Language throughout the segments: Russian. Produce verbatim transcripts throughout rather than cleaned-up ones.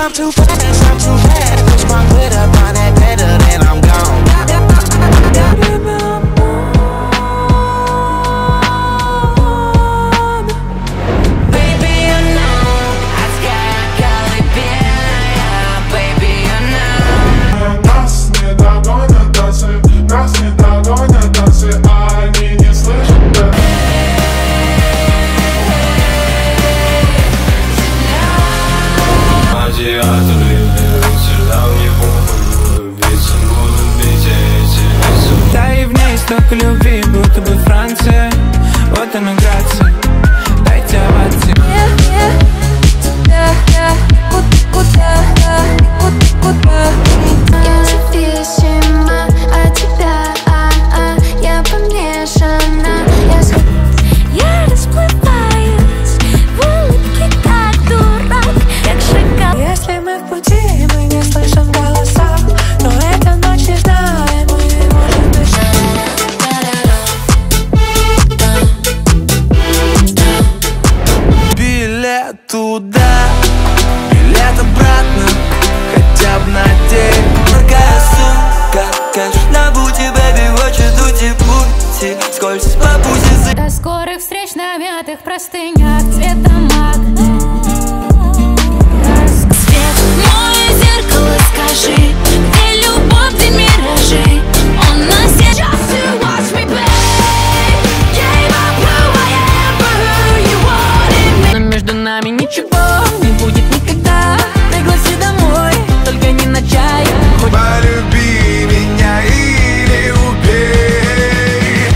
I'm too fast, I'm too fast. Push my foot up on that pedal, then I'm gone. Baby, you know, отскакали белая. Baby, you know. Нас не догонят танцы, нас не догонят танцы, а они не слышат, да. Да и в ней столько любви, будто бы Франция. Вот она грация, дайте овации. Я зависима от тебя, а, а, я помешана. Я, я расплываюсь в улыбке, как дурак, как шоколад. Если мы в пути, мы не слышим голоса, но эта ночь нежна, и мы не можем дышать. Билет туда, билет обратно, хотя бы на день. Какая сумка, кэш на бути, бэби, очень тути-пути. Скользь по пути. До скорых встреч на мятых простынях цвета мак. Свет, мое зеркало, скажи, где любовь, где миражи? Он нас сейчас. Но между нами ничего не будет никогда. Пригласи домой, только не на чай. Полюби меня или убей.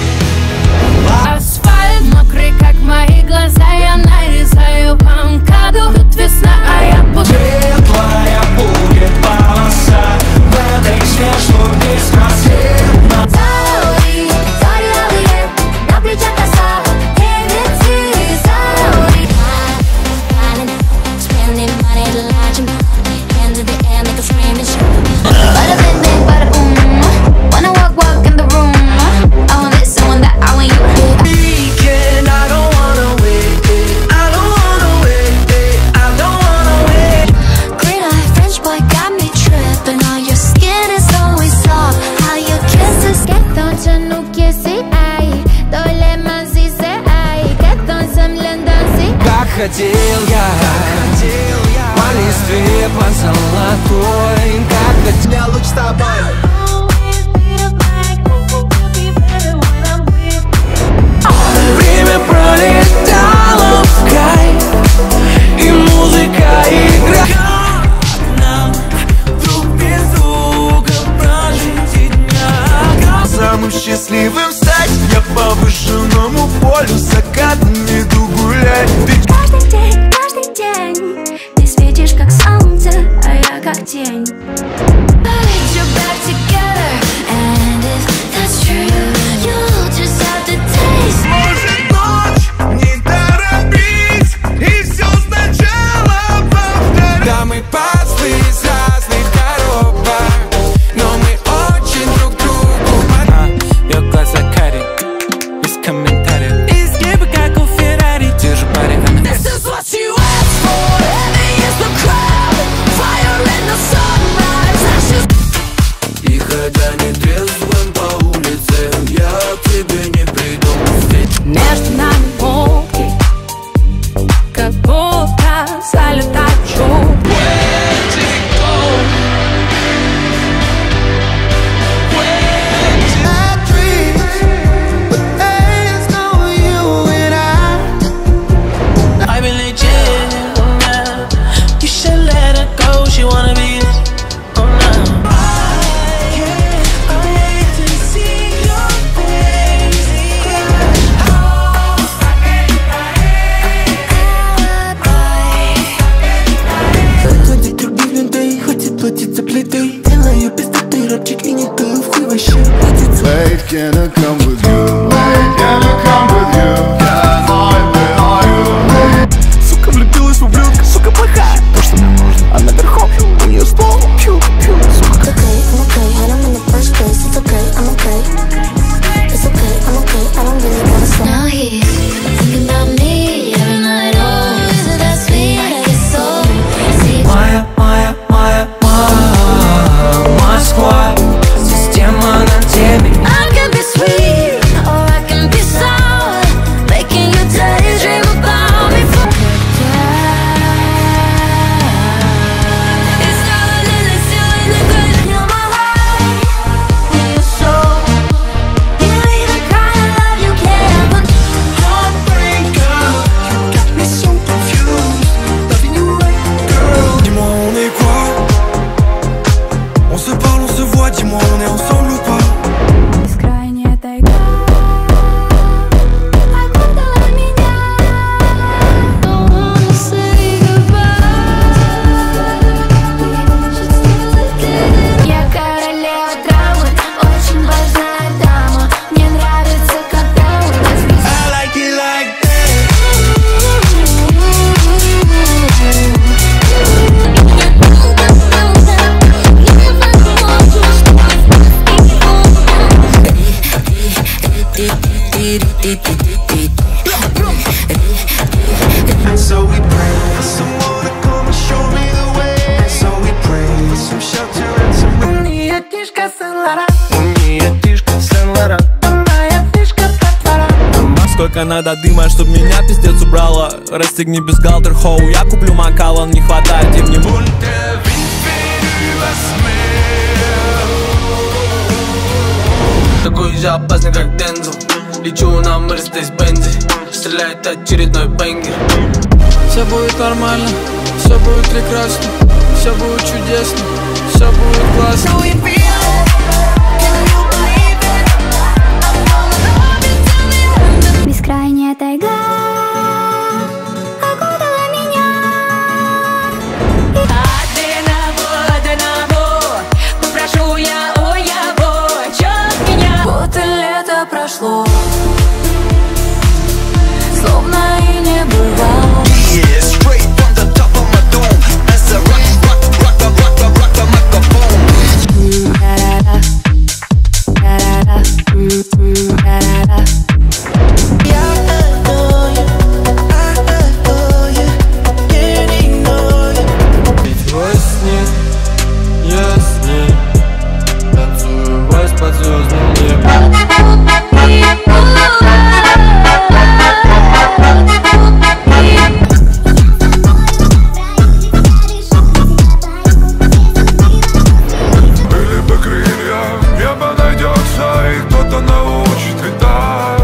Асфальт мокрый, как мои глаза, я нарезаю памкаду. Тут весна, а я пушу. Светлая будет полоса в этой снежной бесконечно. Заури, зори, на плечах коса, девицы, заури. Spending money to launch him. Hands in the air, make a scream and shout. Bada bing bing, bada boom. Wanna walk, walk in the room. I want this, I want that, I want you. Weekend, I don't wanna wait, I don't wanna wait, I don't wanna wait. Green eye French boy got me tripping. All your skin is always soft. How your kisses get on to no kissy eye. Доле мазисе ай. Get on some lendancy. Как хотел я, по листве, по золотой. Как хотел луч с тобой. Время пролетало в кайф, и музыка играет. Как нам друг без друга прожить и дня? Самым счастливым стать я по выжженному полю закат не иду гулять. Ведь Каждый день, каждый день ты светишь как солнце, а я как тень. Put your back together, and if that's true, you'll just have to taste. может ночь Только надо дыма, чтоб меня пиздец убрала. Расстегни бюстгальтер, хоу, я куплю Макалан. Не хватает и внимания. Такой же опасный, как Дензел. Лечу на Мерседес-Бензе. Стреляет очередной бенгер. Все будет нормально, все будет прекрасно, все будет чудесно, все будет классно. Бескрайняя тайга окутала меня. Одного, одного, попрошу я у его, чё меня. Будто лето прошло, словно и не бывало. Yeah, straight from the top of my dome. As I rock, rock, rock, rock, rock, rock, rock the microphone. Ведь во сне я с ней танцую вальс под звездным небом. Были бы крылья, небо найдется, и кто-то научит летать.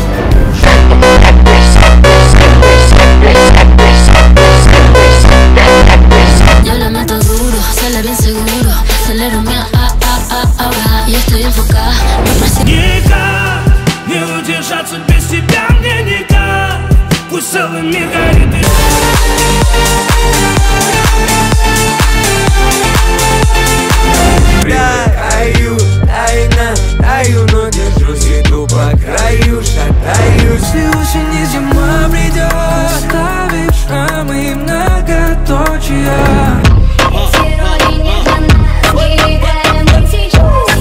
Yo le meto duro, sale bien seguro. Acelero mi a a a ahora. Y estoy enfocada. Никак не удержаться без тебя мне никак. Пусть целый мир горит и... Таю, таю, таю, но держусь, иду по краю, шатаюсь. Если осень и зима придет, оставишь шрамы и многоточия. Эти роли не для нас. Перегаем мы сейчас.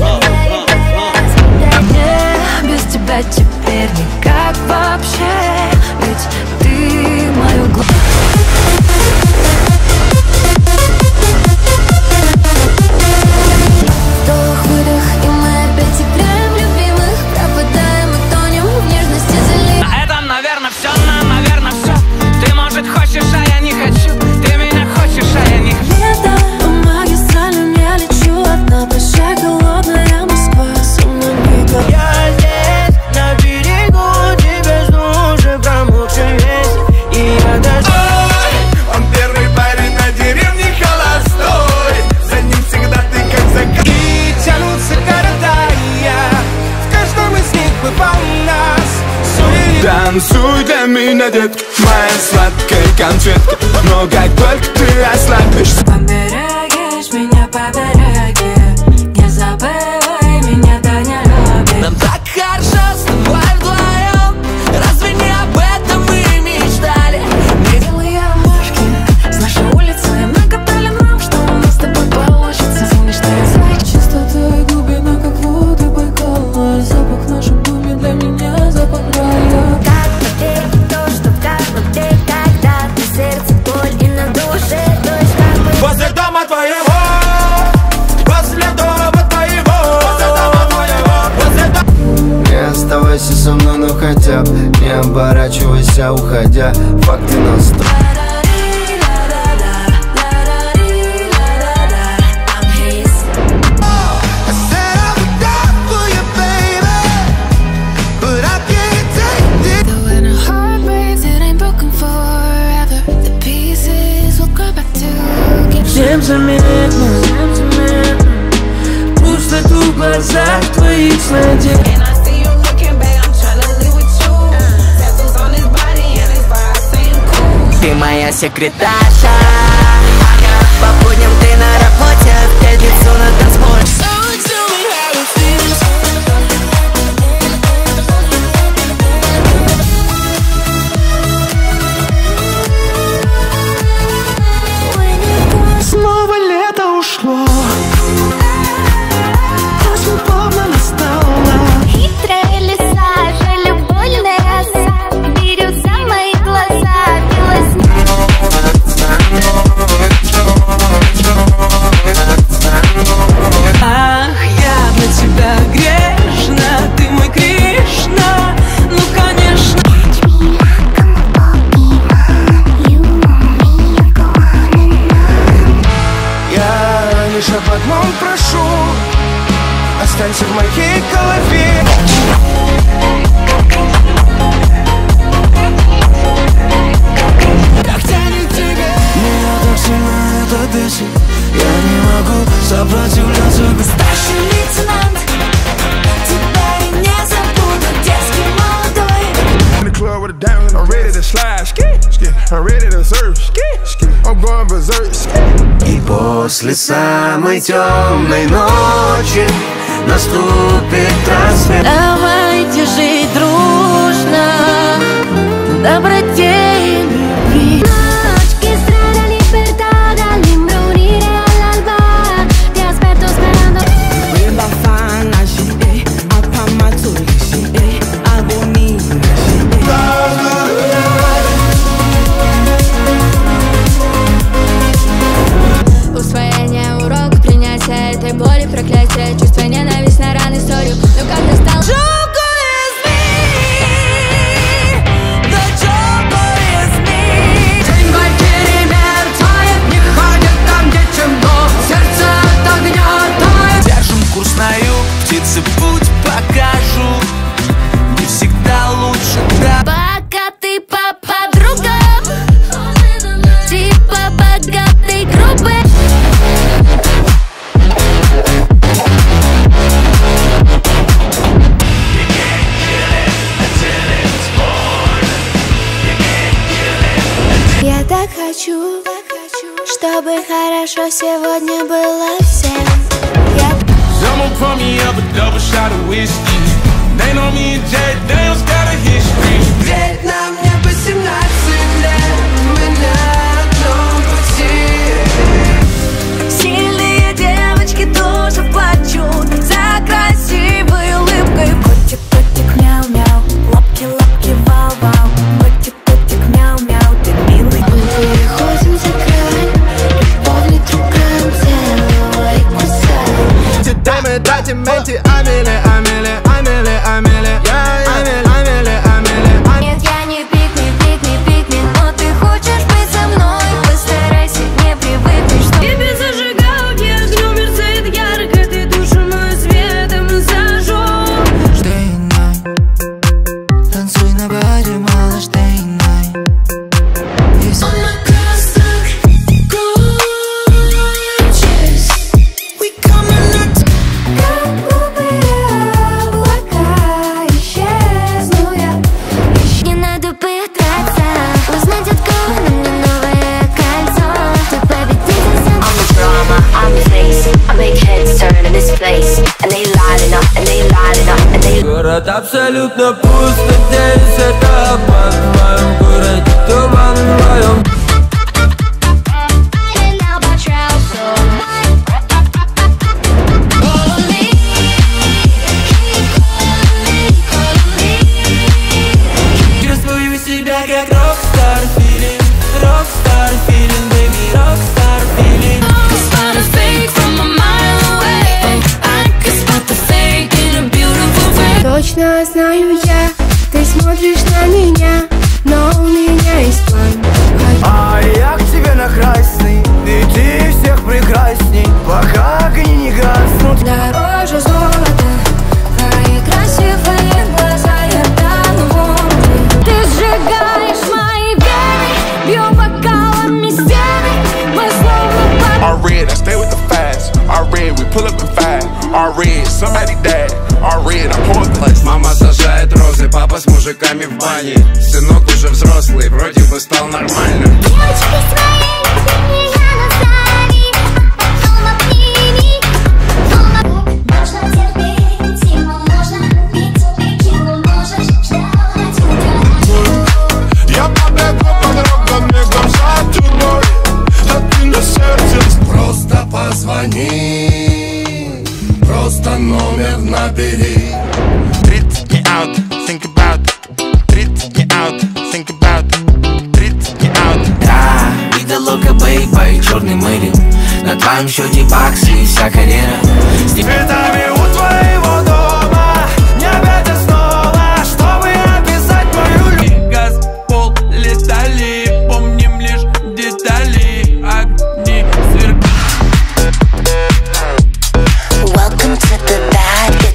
Без тебя теперь никак вообще, ведь ты мою главу. Вдох, выдох, и мы опять играем любимых. Пропадаем и тонем в нежности залив. На этом, наверное, все, на, наверное, все. Ты, может, хочешь, а я не хочу. Ты меня хочешь, а я не хочу. Лето по магистралям я лечу одна. Прощай, голодная Москва, со мной никак. Я здесь, на берегу, тебя жду уже промокший весь. И я даже... Он первый парень на деревне холостой. За ним всегда ты как закат. И тянутся города, и я в каждом из них бывал у нас. Сует. Танцуй для меня, детка, моя сладкая конфетка. Но как только ты ослабишься, Поберегешь меня, побереги. Не забывай меня, да не люби. Нам так хорошо с тобой вдвоем. Разве не об этом мы мечтали? Белые ромашки с нашей улицы накатали нам, что у нас с тобой получится. Помнишь, что я знаю? Чистота и глубина, как воды Байкала. Запах в нашем доме для меня запах рая. Как поверить то, что в каждом день, когда ты сердце, боль и на душе, дождь, как бы. возле дома твоего, возле дома твоего, возле дома твоего, возле дома. Не оставайся со мной, но хотя бы не оборачивайся, уходя. Факты на сто. Всем заметно, пустоту в глазах твоих снадей. Ты моя секретарша. По будням ты на работе, в пятницу на танцполе. Снова лето ушло, осень плавно настала. Хитрая лиса, жалюбольная роса, берет за мои глаза, белоснежная. танцы в моей голове. Как тянет тебе. Меня так сильно это бесит. Я не могу сопротивляться. Старший лейтенант, тебя и не забуду, детский молодой. In the club with a diamond, I'm ready to slide, ski, ski. I'm ready to surf, ski, ski. I'm going berserk, ski. И после самой темной ночи наступит рассвет. Давайте жить дружно, доброте и любви. Noche che strada libertà dall'imbrunire all'alba. Ti aspetto sperando. Bafana she apamatuli she abonina Усвоение урок, принятие этой боли, проклятие, чувство, ненависть на раны, историю. Но когда стал Joker is me, the Joker is me. День потери мерцает, не ходит там, где темно, сердце от огня тает. Держим курс на юг, птицы путь покажут. Не всегда лучше, да. Пока ты по подругам, типа богатой группы. Я так хочу, чтобы хорошо сегодня было всем. Я Someone pour me up a double shot of whiskey. They know me and Jay Daniels got a history. Ведь на мне восемнадцать лет, мы на одном пути. Сильные девочки тоже плачут за красивой улыбкой. Котик, котик, мяу-мяу, лапки-лапки, вау-вау. Котик, котик, мяу-мяу, ты милый. Мы переходим за грань, любовь друган, целуй и кусай. Дай мы дадим эти амели, амели, амели, амели, амели, амели, амели. Нет, я не пик, не пик, не пик, не, но ты хочешь быть со мной. Постарайся не привыкнуть, что тебе зажигалки огнем мерцает ярко. Ты душу мою светом зажжешь. Day and night. Танцуй на баре, малыш, day and night. И все. Как глупые облака, исчезну я. Не надо пытаться узнать, откуда мне новое кольцо. Ты победитель сам. I'm the drama, I'm the face. I make heads turn in this place. And they lining up, and they lining up, and they. Город абсолютно пусто здесь, это обман. В моем городе туман, в моем. Чувствую себя как рокстар филин, рокстар филин, baby, рокстар филин. Cause find a fake from a mile away. I can spot the fake in a beautiful way. Точно знаю я, ты смотришь на меня, но у меня есть план. А я к тебе на красный, и ты всех прекрасней, пока огни не гаснут. Дороже золота, твои красивые глаза, я тону в омуте. Ты сжигаешь мои вены, бью бокалами стены. Мы словно под... Already, I stay with the fast. Already, we pull up in five. Already, somebody died. Already, I pour the last. Мама сажает розы, папа с мужиками в бане. Сынок уже взрослый, вроде бы стал нормальным. Девочки своей, меня назови. Дома обними. Можно терпеть, ему можно любить. Ему можешь ждать меня. Я побегу по дорогам, бегом за тобой. А ты на сердце. Просто позвони, просто номер набери. Treat me out, think about. Treat me out, think about. Treat me out. Да, видела бейба и черный мэрин. На твоем счете баксы и вся карьера. С Цветами у твоего дома. Не опять снова, чтобы описать мою любовь. газ, пол, летали, помним лишь детали. Огни сверкают. Welcome to the bad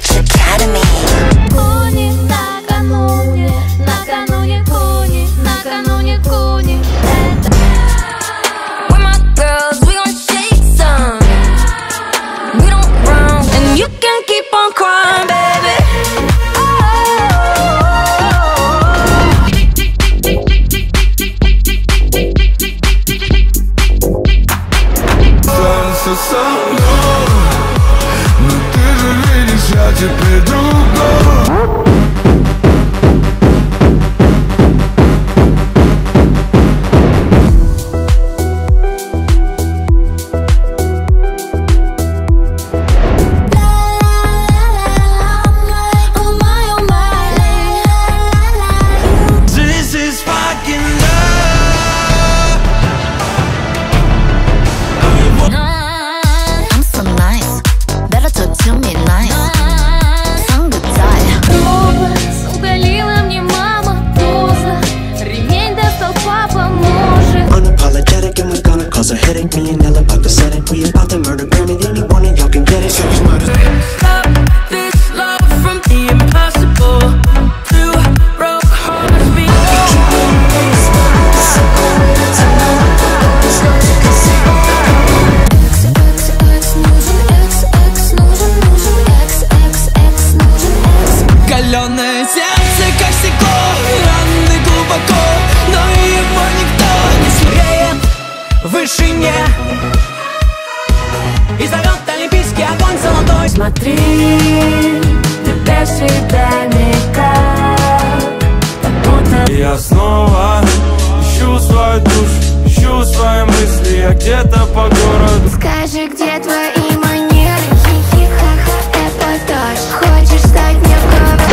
смотри, ты без тебя никак, как будто я снова ищу свою душу, ищу свои мысли, я где-то по городу. Скажи, где твои манеры, хихи-ха-ха, эпатаж. Хочешь стать мне в голову?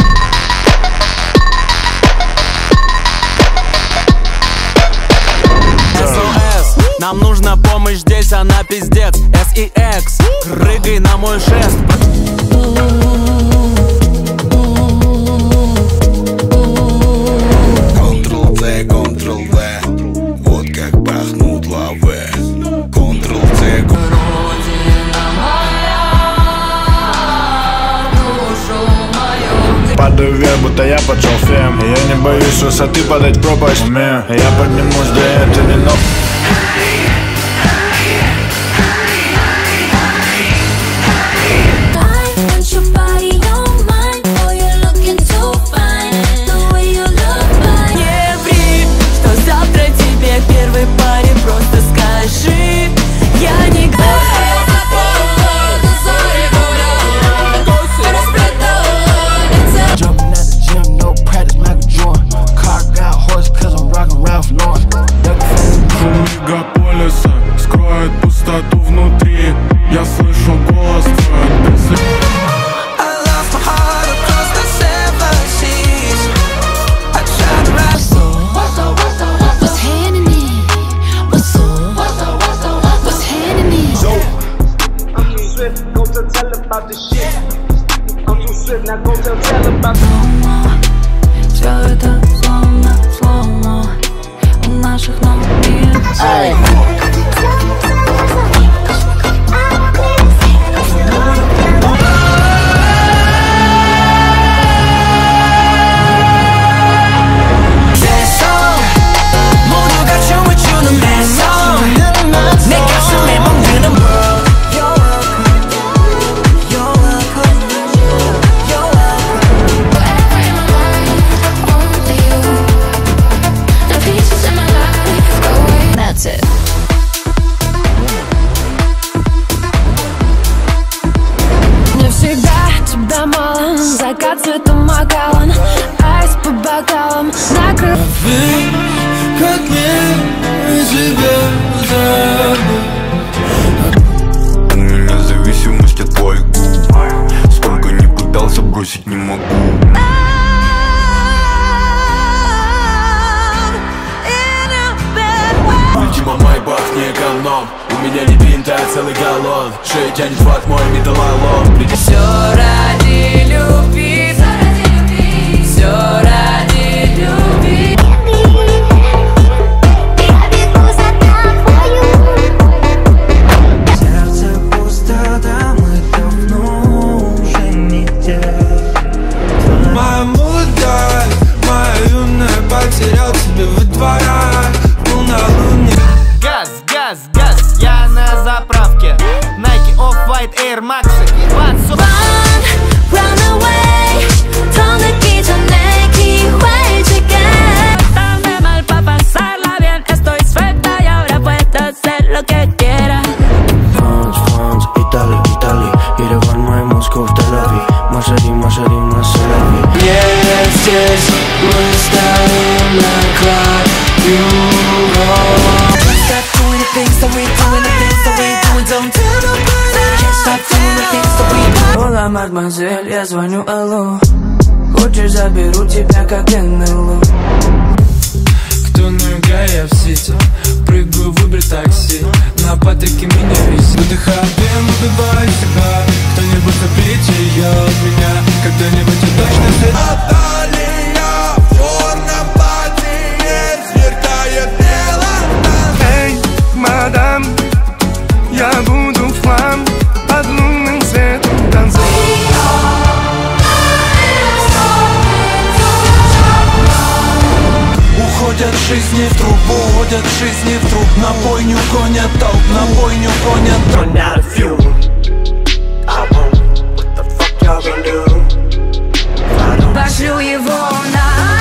эс о эс, нам нужна помощь здесь, она пиздец. эс и экс, прыгай на мой шест. Контрол-C, Контрол-V, вот как пахнут лаве. Контрол-C, падаю вверх, будто я поджал фем. И я не боюсь высоты падать пропасть. Я поднимусь, да это не но. Первой паре просто скажи, я не Jumping at the gym, no practice, Michael Jordan. Car got horse, cause I'm rockin' Ralph Lauren. Шум мегаполиса скроет пустоту внутри. Я слышу голос твой. Все это словно слоумо у наших ног нет. Закат цветом макалон, айс по бокалам накрыт. Вы, как мне тебя забыть? У меня зависимость от твоих губ. Сколько не пытался, бросить не могу. Видимо, майбах не эконом. У меня не бинт, а целый галлон. Шею тянет в ад мой металлолом. Все ради любви, все ради любви. Сердце пусто, да мы давно уже не те. Моя молодая, моя юная, потерял тебя во дворах. Был на луне. Газ, газ, газ, я на заправке. Nike, Off-White, Air Max. Run, run away. 더 늦기 전에 기회줄게. Dame mal pa' pasarla bien. Estoy suelta y ahora puedo hacer lo que quiera. France, France, Italie, Italie. Ереван, мой Москва, Тель-Авив. Машари, Машари, Машари. Не здесь мы стоим на краю. Stop doing the things that we doing, the things that we doing, don't tell nobody. Can't stop doing the things that we do. Hola, мадемуазель, я звоню, алло. Хочешь, заберу тебя, как эн эл о. Кто нога, я в сети. Прыгаю в Uber такси. На патрике меня висит. Выдыхаю дым, убиваю себя. Кто-нибудь заберите ее от меня. Когда-нибудь я точно сойду. Наталья в черном платье сверкает тело. Эй, мадам, я буду в хлам под лунным светом танцевать. Уходят жизни в трубу, уходят жизни в труп. На бойню гонят толп, на бойню гонят толп. Run out of fuel. I won't, what the fuck y'all gonna do? Пошлю его на